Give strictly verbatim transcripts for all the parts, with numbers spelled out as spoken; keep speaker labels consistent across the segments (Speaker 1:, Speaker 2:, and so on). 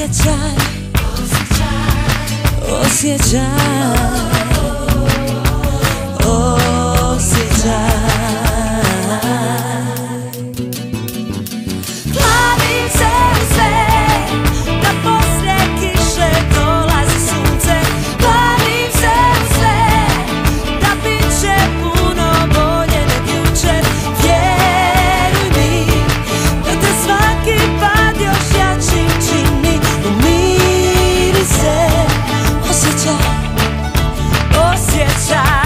Speaker 1: Osjećaj, osjećaj, osjećaj. Klavim se u sve, da poslije kiše dolazi sunce. Klavim se u sve, da bit će puno bolje nek jučer. Vjeruj mi, da te svaki pad još jačim čini. Umiri se, osjećaj, osjećaj.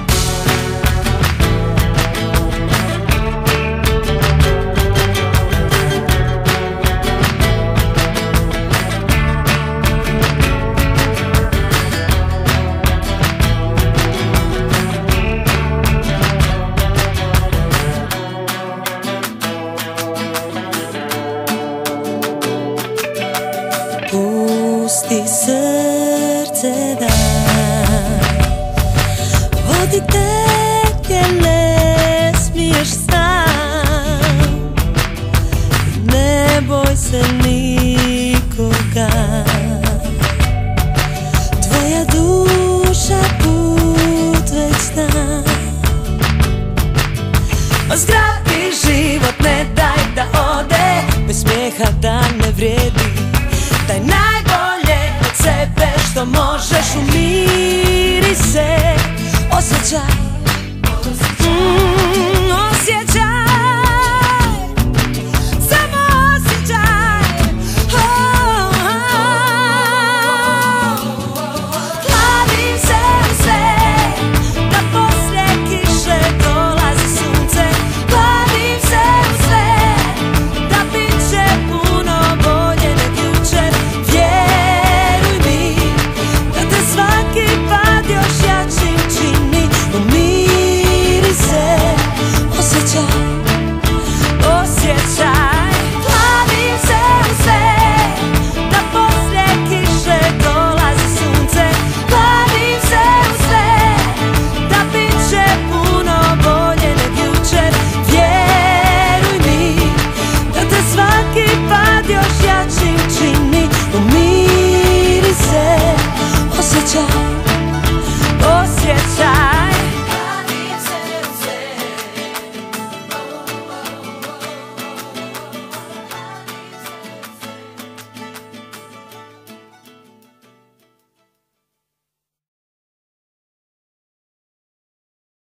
Speaker 1: Pusti srce da vodi te gdje ne smiješ sam. Ne boj se nikoga, tvoja duša put već zna. Zgrabi život, ne daj da ode, bez smijeha da ne vrijedi. Daj najbolje od sebe što možeš, umiri se, osjećaj.